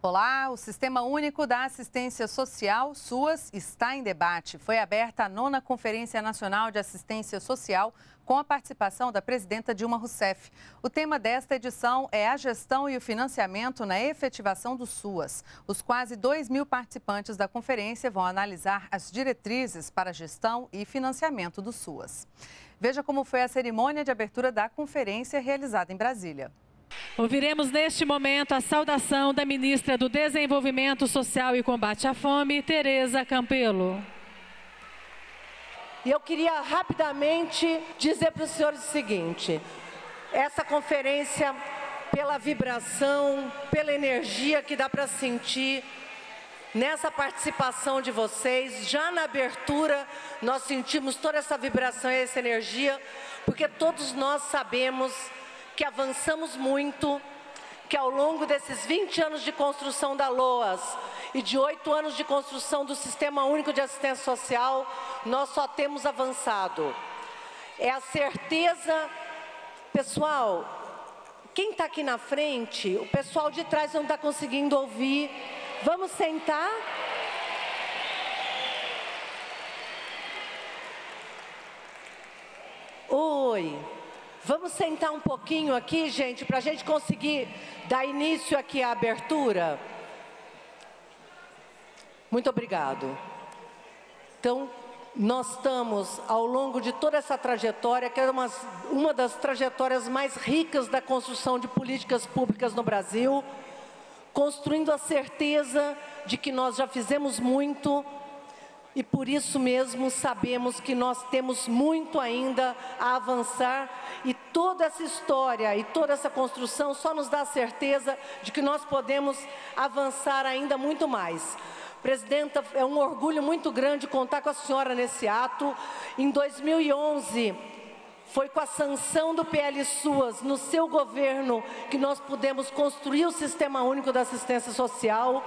Olá, o Sistema Único da Assistência Social, SUAS, está em debate. Foi aberta a 9ª Conferência Nacional de Assistência Social com a participação da presidenta Dilma Rousseff. O tema desta edição é a gestão e o financiamento na efetivação do SUAS. Os quase 2.000 participantes da conferência vão analisar as diretrizes para a gestão e financiamento do SUAS. Veja como foi a cerimônia de abertura da conferência realizada em Brasília. Ouviremos neste momento a saudação da ministra do Desenvolvimento Social e Combate à Fome, Tereza Campelo. E eu queria rapidamente dizer para os senhores o seguinte: essa conferência, pela vibração, pela energia que dá para sentir nessa participação de vocês, já na abertura nós sentimos toda essa vibração e essa energia, porque todos nós sabemos que avançamos muito, que ao longo desses 20 anos de construção da LOAS e de 8 anos de construção do Sistema Único de Assistência Social, nós só temos avançado. É a certeza, pessoal, quem está aqui na frente, o pessoal de trás não está conseguindo ouvir. Vamos sentar? Oi. Vamos sentar um pouquinho aqui, gente, para a gente conseguir dar início aqui à abertura. Muito obrigado. Então, nós estamos, ao longo de toda essa trajetória, que é uma das trajetórias mais ricas da construção de políticas públicas no Brasil, construindo a certeza de que nós já fizemos muito, e por isso mesmo sabemos que nós temos muito ainda a avançar, e toda essa história e toda essa construção só nos dá a certeza de que nós podemos avançar ainda muito mais. Presidenta, é um orgulho muito grande contar com a senhora nesse ato. Em 2011, foi com a sanção do PL SUAS, no seu governo, que nós pudemos construir o Sistema Único da Assistência Social.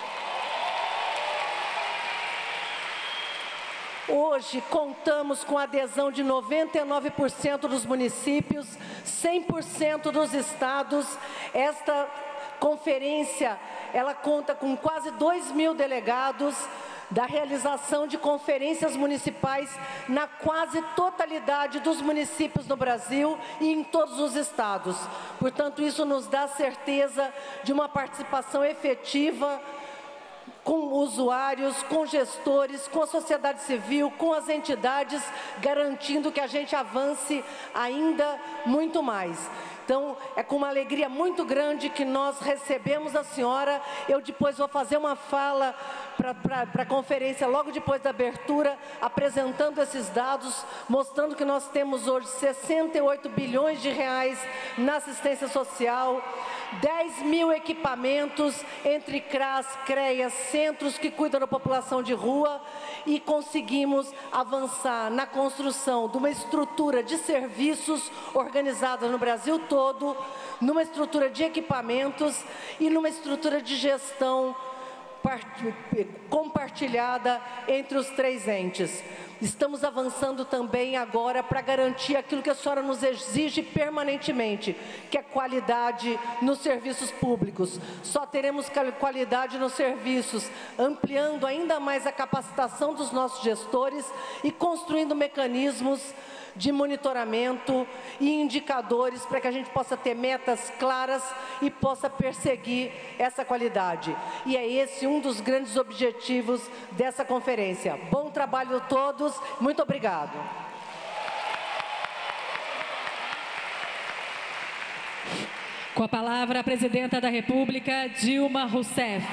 Hoje contamos com a adesão de 99% dos municípios, 100% dos estados. Esta conferência, ela conta com quase 2.000 delegados da realização de conferências municipais na quase totalidade dos municípios no Brasil e em todos os estados. Portanto, isso nos dá certeza de uma participação efetiva com usuários, com gestores, com a sociedade civil, com as entidades, garantindo que a gente avance ainda muito mais. Então, é com uma alegria muito grande que nós recebemos a senhora. Eu depois vou fazer uma fala para a conferência, logo depois da abertura, apresentando esses dados, mostrando que nós temos hoje 68 bilhões de reais na assistência social, 10.000 equipamentos, entre CRAS, CREAS, centros que cuidam da população de rua, e conseguimos avançar na construção de uma estrutura de serviços organizada no Brasil todo, numa estrutura de equipamentos e numa estrutura de gestão compartilhada entre os 3 entes. Estamos avançando também agora para garantir aquilo que a senhora nos exige permanentemente, que é qualidade nos serviços públicos. Só teremos qualidade nos serviços ampliando ainda mais a capacitação dos nossos gestores e construindo mecanismos de monitoramento e indicadores para que a gente possa ter metas claras e possa perseguir essa qualidade. E é esse um dos grandes objetivos dessa conferência. Bom trabalho a todos, muito obrigado. Com a palavra a presidenta da República, Dilma Rousseff.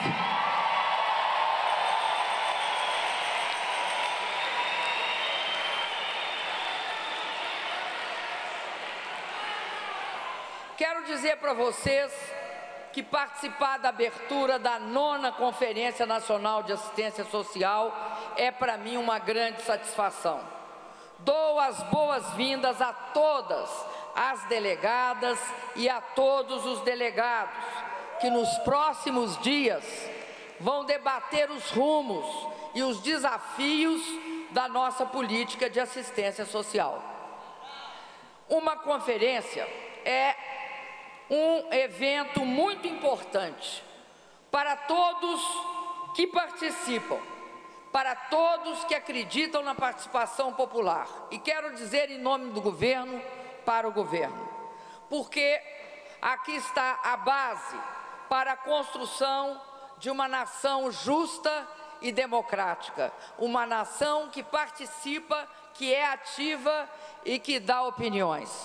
Quero dizer para vocês que participar da abertura da 9ª Conferência Nacional de Assistência Social é para mim uma grande satisfação. Dou as boas-vindas a todas as delegadas e a todos os delegados que nos próximos dias vão debater os rumos e os desafios da nossa política de assistência social. Uma conferência é um evento muito importante, para todos que participam, para todos que acreditam na participação popular. E quero dizer em nome do governo, para o governo, porque aqui está a base para a construção de uma nação justa e democrática, uma nação que participa, que é ativa e que dá opiniões.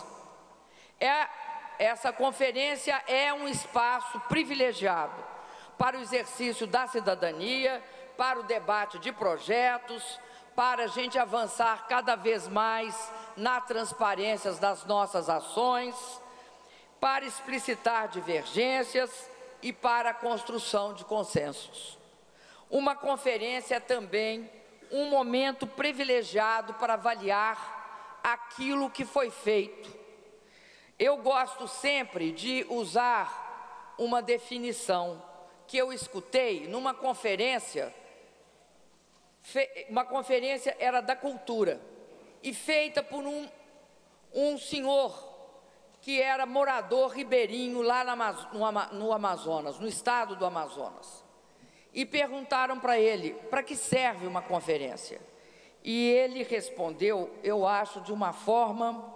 Essa conferência é um espaço privilegiado para o exercício da cidadania, para o debate de projetos, para a gente avançar cada vez mais na transparência das nossas ações, para explicitar divergências e para a construção de consensos. Uma conferência é também um momento privilegiado para avaliar aquilo que foi feito. Eu gosto sempre de usar uma definição que eu escutei numa conferência. Uma conferência era da cultura e feita por um senhor que era morador ribeirinho lá no Amazonas, no estado do Amazonas. E perguntaram para ele, para que serve uma conferência? E ele respondeu, eu acho, de uma forma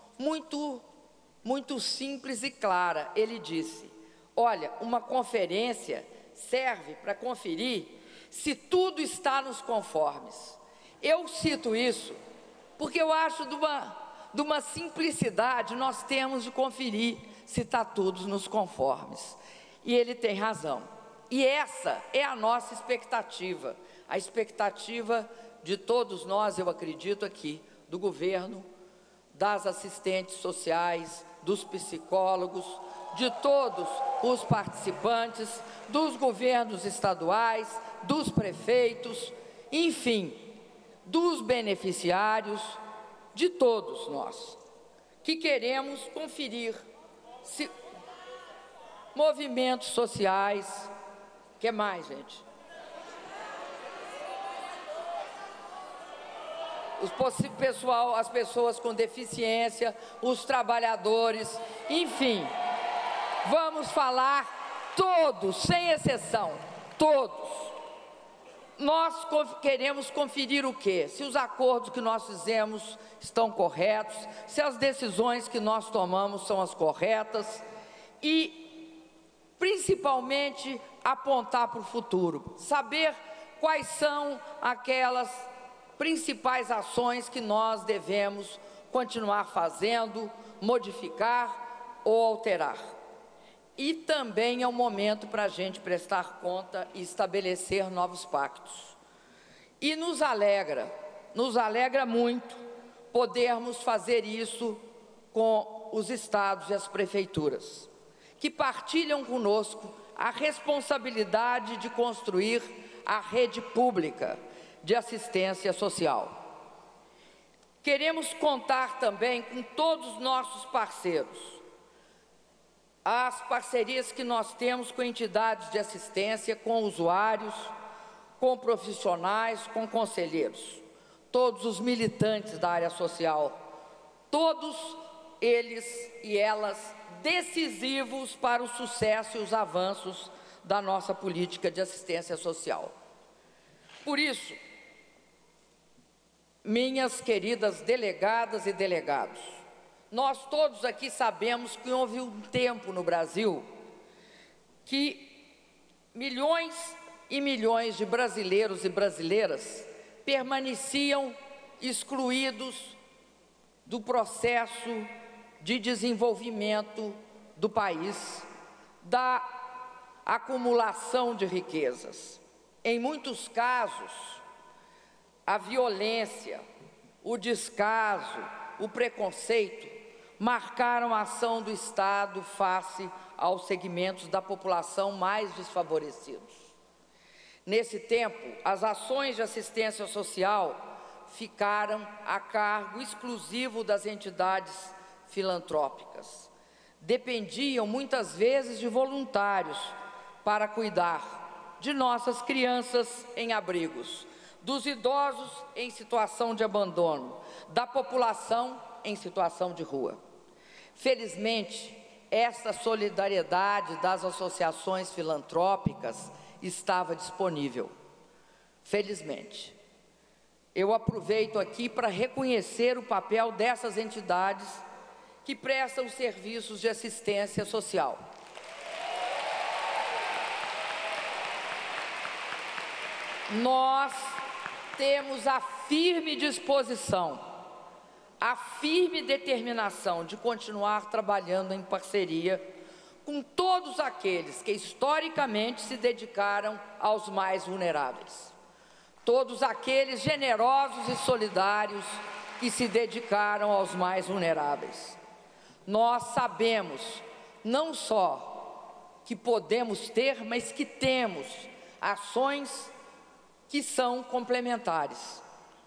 muito simples e clara. Ele disse, olha, uma conferência serve para conferir se tudo está nos conformes. Eu cito isso porque eu acho de uma simplicidade nós temos de conferir se está tudo nos conformes. E ele tem razão. E essa é a nossa expectativa, a expectativa de todos nós, eu acredito aqui, do governo, das assistentes sociais, dos psicólogos, de todos os participantes, dos governos estaduais, dos prefeitos, enfim, dos beneficiários, de todos nós, que queremos conferir se movimentos sociais. O que mais, gente? As pessoas com deficiência, os trabalhadores, enfim, vamos falar todos, sem exceção, todos. Nós queremos conferir o quê? Se os acordos que nós fizemos estão corretos, se as decisões que nós tomamos são as corretas e, principalmente, apontar para o futuro, saber quais são aquelas principais ações que nós devemos continuar fazendo, modificar ou alterar. E também é um momento para a gente prestar conta e estabelecer novos pactos. E nos alegra muito podermos fazer isso com os estados e as prefeituras, que partilham conosco a responsabilidade de construir a rede pública de assistência social. Queremos contar também com todos os nossos parceiros, as parcerias que nós temos com entidades de assistência, com usuários, com profissionais, com conselheiros, todos os militantes da área social, todos eles e elas decisivos para o sucesso e os avanços da nossa política de assistência social. Por isso, minhas queridas delegadas e delegados, nós todos aqui sabemos que houve um tempo no Brasil que milhões e milhões de brasileiros e brasileiras permaneciam excluídos do processo de desenvolvimento do país, da acumulação de riquezas. Em muitos casos, a violência, o descaso, o preconceito marcaram a ação do Estado face aos segmentos da população mais desfavorecidos. Nesse tempo, as ações de assistência social ficaram a cargo exclusivo das entidades filantrópicas. Dependiam muitas vezes de voluntários para cuidar de nossas crianças em abrigos, dos idosos em situação de abandono, da população em situação de rua. Felizmente, essa solidariedade das associações filantrópicas estava disponível. Felizmente, eu aproveito aqui para reconhecer o papel dessas entidades que prestam serviços de assistência social. Nós temos a firme disposição, a firme determinação de continuar trabalhando em parceria com todos aqueles que historicamente se dedicaram aos mais vulneráveis. Todos aqueles generosos e solidários que se dedicaram aos mais vulneráveis. Nós sabemos não só que podemos ter, mas que temos ações que são complementares.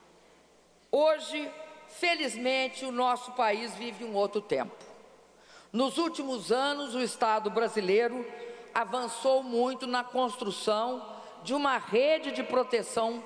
Hoje, felizmente, o nosso país vive um outro tempo. Nos últimos anos, o Estado brasileiro avançou muito na construção de uma rede de proteção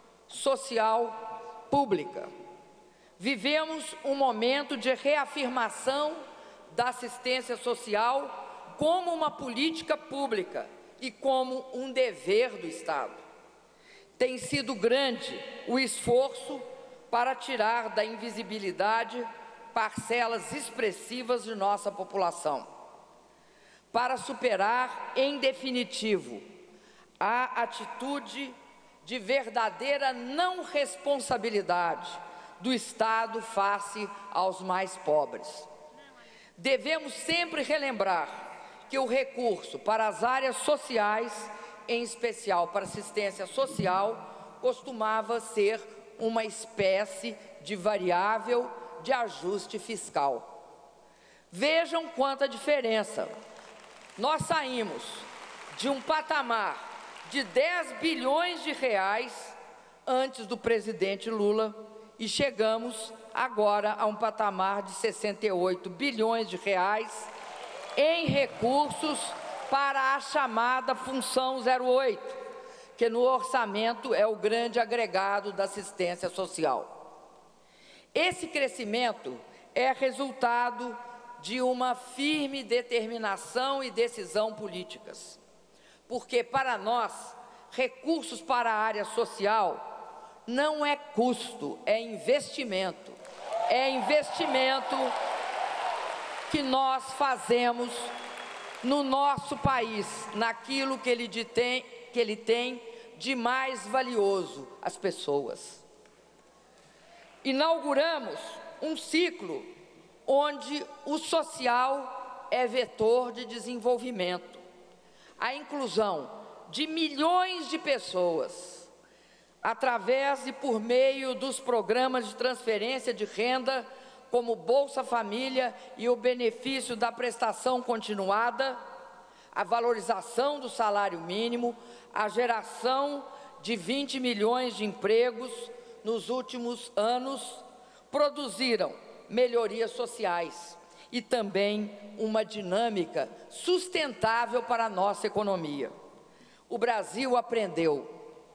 social pública. Vivemos um momento de reafirmação da assistência social como uma política pública e como um dever do Estado. Tem sido grande o esforço para tirar da invisibilidade parcelas expressivas de nossa população, para superar, em definitivo, a atitude de verdadeira não responsabilidade do Estado face aos mais pobres. Devemos sempre relembrar que o recurso para as áreas sociais, em especial para assistência social, costumava ser uma espécie de variável de ajuste fiscal. Vejam quanta diferença. Nós saímos de um patamar de 10 bilhões de reais antes do presidente Lula e chegamos agora a um patamar de 68 bilhões de reais em recursos para a chamada função 08, que no orçamento é o grande agregado da assistência social. Esse crescimento é resultado de uma firme determinação e decisão políticas, porque para nós, recursos para a área social não é custo, é investimento. É investimento que nós fazemos no nosso país, naquilo que ele tem de mais valioso, as pessoas. Inauguramos um ciclo onde o social é vetor de desenvolvimento. A inclusão de milhões de pessoas, através e por meio dos programas de transferência de renda, como Bolsa Família e o benefício da prestação continuada, a valorização do salário mínimo, a geração de 20 milhões de empregos nos últimos anos, produziram melhorias sociais e também uma dinâmica sustentável para a nossa economia. O Brasil aprendeu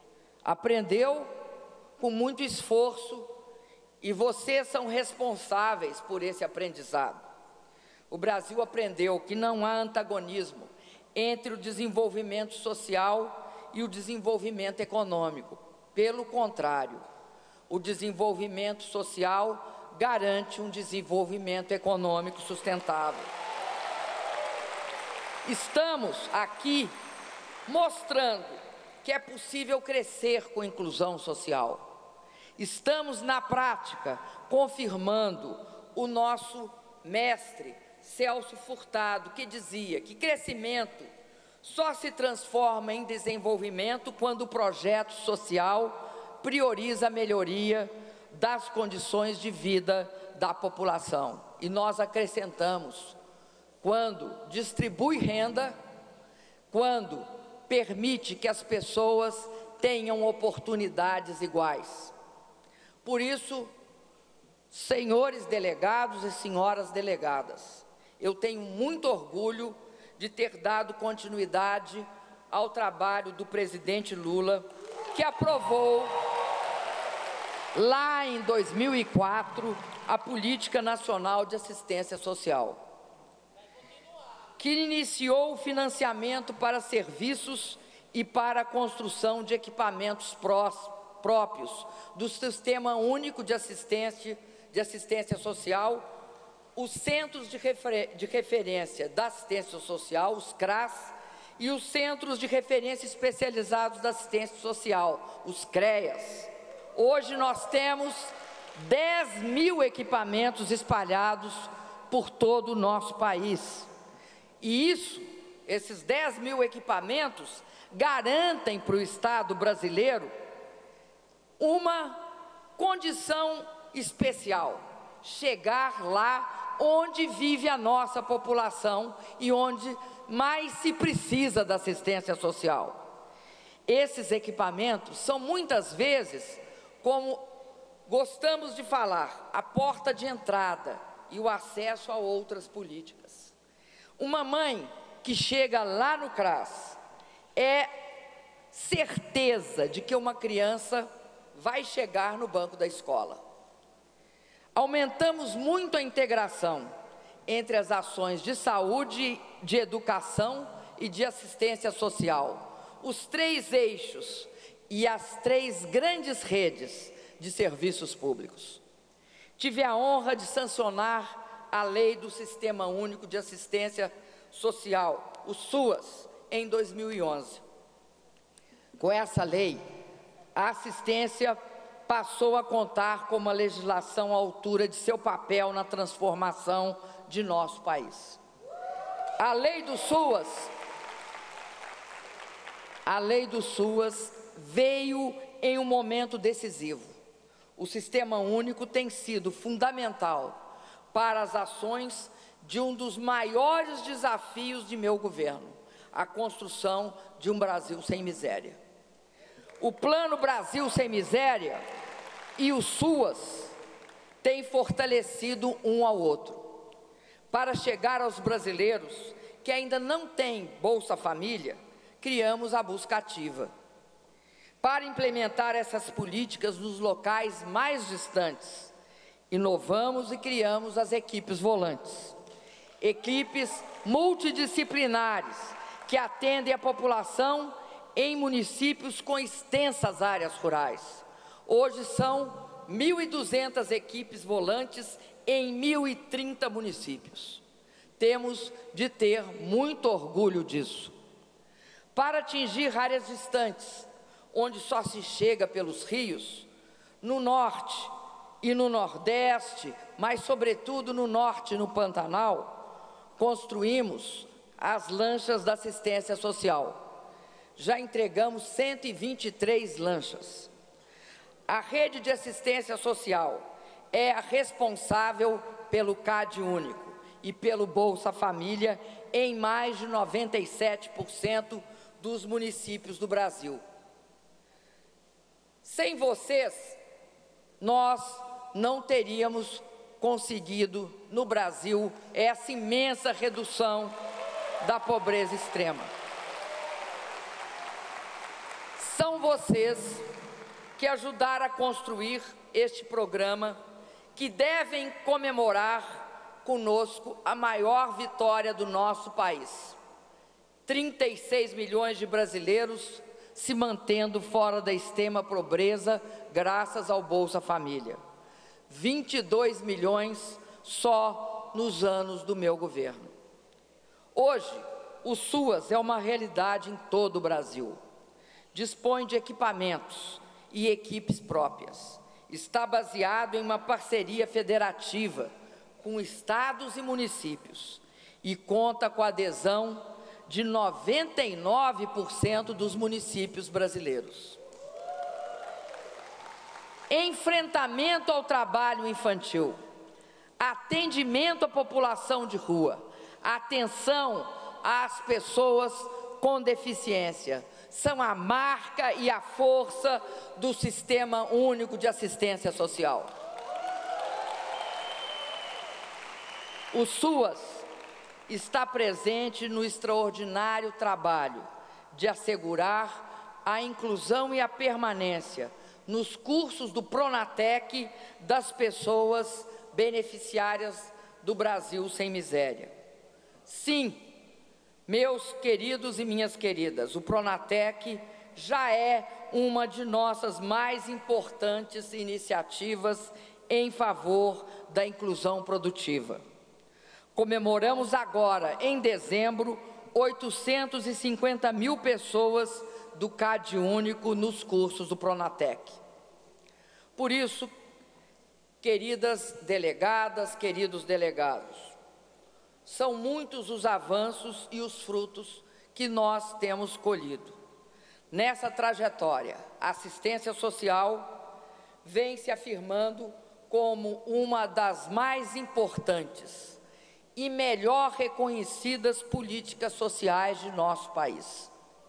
com muito esforço, e vocês são responsáveis por esse aprendizado. O Brasil aprendeu que não há antagonismo entre o desenvolvimento social e o desenvolvimento econômico. Pelo contrário, o desenvolvimento social garante um desenvolvimento econômico sustentável. Estamos aqui mostrando que é possível crescer com inclusão social. Estamos, na prática, confirmando o nosso mestre Celso Furtado, que dizia que crescimento só se transforma em desenvolvimento quando o projeto social prioriza a melhoria das condições de vida da população. E nós acrescentamos, quando distribui renda, quando permite que as pessoas tenham oportunidades iguais. Por isso, senhores delegados e senhoras delegadas, eu tenho muito orgulho de ter dado continuidade ao trabalho do presidente Lula, que aprovou lá em 2004 a Política Nacional de Assistência Social. que iniciou o financiamento para serviços e para a construção de equipamentos próprios do Sistema Único de Assistência Social, os Centros de Referência da Assistência Social, os CRAS, e os Centros de Referência Especializados da Assistência Social, os CREAS. Hoje nós temos 10.000 equipamentos espalhados por todo o nosso país. E esses 10.000 equipamentos garantem para o Estado brasileiro uma condição especial: chegar lá onde vive a nossa população e onde mais se precisa da assistência social. Esses equipamentos são muitas vezes, como gostamos de falar, a porta de entrada e o acesso a outras políticas. Uma mãe que chega lá no CRAS é certeza de que uma criança vai chegar no banco da escola. Aumentamos muito a integração entre as ações de saúde, de educação e de assistência social, os 3 eixos e as 3 grandes redes de serviços públicos. Tive a honra de sancionar a Lei do Sistema Único de Assistência Social, o SUAS, em 2011. Com essa lei, a assistência passou a contar com uma legislação à altura de seu papel na transformação de nosso país. A lei do SUAS veio em um momento decisivo. O Sistema Único tem sido fundamental para as ações de um dos maiores desafios de meu governo, a construção de um Brasil sem miséria. O Plano Brasil Sem Miséria e o SUAS têm fortalecido um ao outro. Para chegar aos brasileiros que ainda não têm Bolsa Família, criamos a Busca Ativa. Para implementar essas políticas nos locais mais distantes, inovamos e criamos as equipes volantes. Equipes multidisciplinares que atendem a população em municípios com extensas áreas rurais. Hoje são 1.200 equipes volantes em 1.030 municípios. Temos de ter muito orgulho disso. Para atingir áreas distantes, onde só se chega pelos rios, no norte e no nordeste, mas sobretudo no norte e no Pantanal, construímos as lanchas da assistência social. Já entregamos 123 lanchas. A rede de assistência social é a responsável pelo CAD único e pelo Bolsa Família em mais de 97% dos municípios do Brasil. Sem vocês, nós não teríamos conseguido no Brasil essa imensa redução da pobreza extrema. São vocês que ajudaram a construir este programa, que devem comemorar conosco a maior vitória do nosso país. 36 milhões de brasileiros se mantendo fora da extrema pobreza graças ao Bolsa Família. 22 milhões só nos anos do meu governo. Hoje, o SUAS é uma realidade em todo o Brasil. Dispõe de equipamentos e equipes próprias. Está baseado em uma parceria federativa com estados e municípios e conta com a adesão de 99% dos municípios brasileiros. Enfrentamento ao trabalho infantil, atendimento à população de rua, atenção às pessoas com deficiência, são a marca e a força do Sistema Único de Assistência Social. O SUAS está presente no extraordinário trabalho de assegurar a inclusão e a permanência nos cursos do Pronatec das pessoas beneficiárias do Brasil Sem Miséria. Sim, Meus queridos e minhas queridas, o Pronatec já é uma de nossas mais importantes iniciativas em favor da inclusão produtiva. Comemoramos agora, em dezembro, 850 mil pessoas do CAD Único nos cursos do Pronatec. Por isso, queridas delegadas, queridos delegados, são muitos os avanços e os frutos que nós temos colhido. Nessa trajetória, a assistência social vem se afirmando como uma das mais importantes e melhor reconhecidas políticas sociais de nosso país.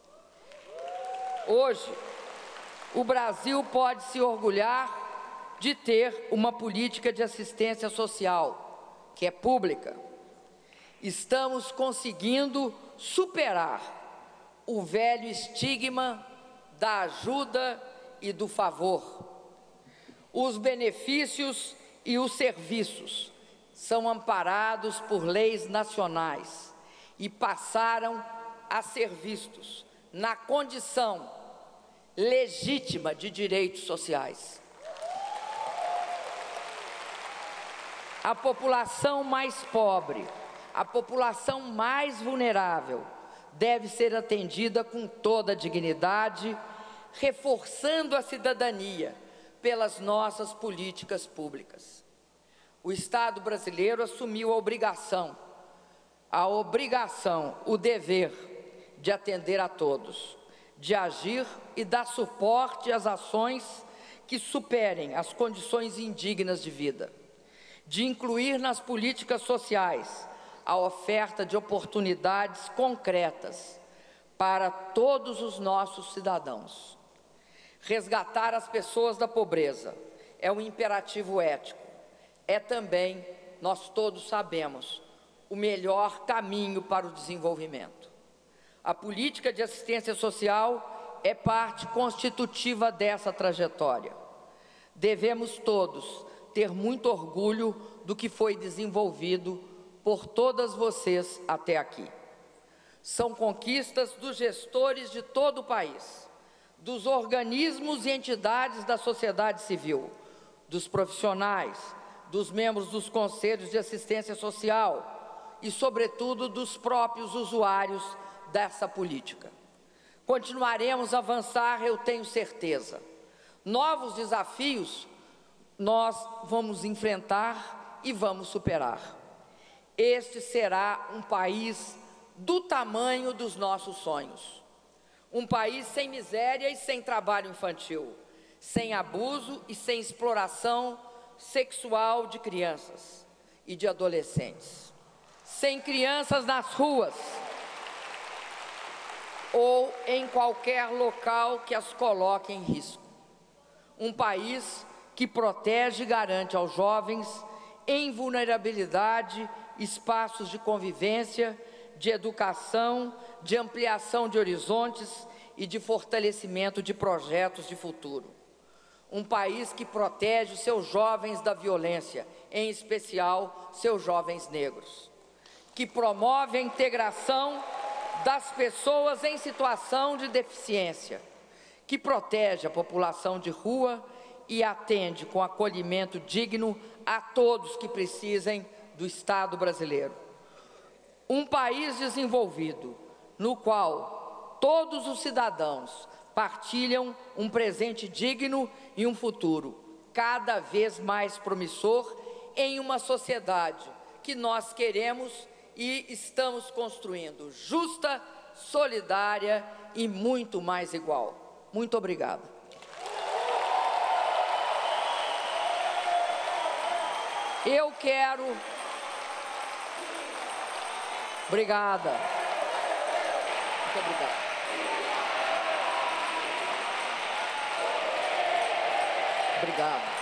Hoje, o Brasil pode se orgulhar de ter uma política de assistência social, que é pública. Estamos conseguindo superar o velho estigma da ajuda e do favor. Os benefícios e os serviços são amparados por leis nacionais e passaram a ser vistos na condição legítima de direitos sociais. A população mais pobre, a população mais vulnerável, deve ser atendida com toda a dignidade, reforçando a cidadania pelas nossas políticas públicas. O Estado brasileiro assumiu a obrigação, o dever de atender a todos, de agir e dar suporte às ações que superem as condições indignas de vida, de incluir nas políticas sociais a oferta de oportunidades concretas para todos os nossos cidadãos. Resgatar as pessoas da pobreza é um imperativo ético. É também, nós todos sabemos, o melhor caminho para o desenvolvimento. A política de assistência social é parte constitutiva dessa trajetória. Devemos todos ter muito orgulho do que foi desenvolvido por todas vocês até aqui. São conquistas dos gestores de todo o país, dos organismos e entidades da sociedade civil, dos profissionais, dos membros dos conselhos de assistência social e, sobretudo, dos próprios usuários dessa política. Continuaremos a avançar, eu tenho certeza. Novos desafios nós vamos enfrentar e vamos superar. Este será um país do tamanho dos nossos sonhos. Um país sem miséria e sem trabalho infantil, sem abuso e sem exploração sexual de crianças e de adolescentes, sem crianças nas ruas ou em qualquer local que as coloque em risco. Um país que protege e garante aos jovens em vulnerabilidade espaços de convivência, de educação, de ampliação de horizontes e de fortalecimento de projetos de futuro. Um país que protege os seus jovens da violência, em especial seus jovens negros. Que promove a integração das pessoas em situação de deficiência. Que protege a população de rua e atende com acolhimento digno a todos que precisem do Estado brasileiro. Um país desenvolvido, no qual todos os cidadãos partilham um presente digno e um futuro cada vez mais promissor em uma sociedade que nós queremos e estamos construindo, justa, solidária e muito mais igual. Muito obrigada. Eu quero... Obrigada. Muito obrigada. Obrigado.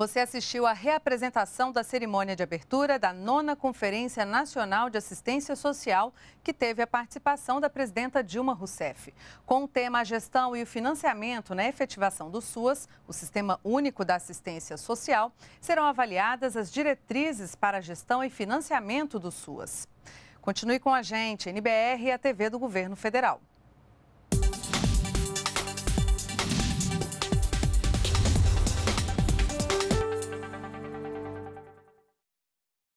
Você assistiu à reapresentação da cerimônia de abertura da 9ª Conferência Nacional de Assistência Social, que teve a participação da presidenta Dilma Rousseff. Com o tema a gestão e o financiamento na efetivação do SUAS, o Sistema Único da Assistência Social, serão avaliadas as diretrizes para a gestão e financiamento do SUAS. Continue com a gente, NBR e a TV do Governo Federal.